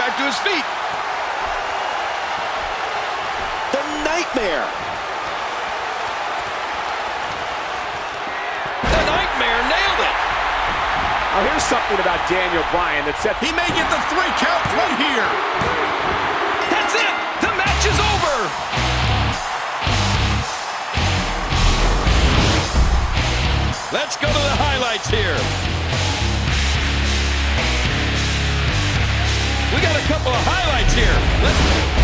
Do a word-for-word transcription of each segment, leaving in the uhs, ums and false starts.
back to his feet. The Nightmare. The Nightmare nailed it. Now here's something about Daniel Bryan that said he may get the three count right here. That's it. The match is over. Let's go to the highlights here. We got a couple of highlights here. Let's...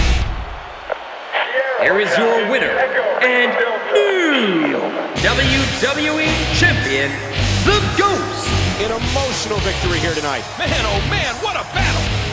Here is your winner and new W W E Champion, The Ghost. an emotional victory here tonight. Man, oh man, what a battle.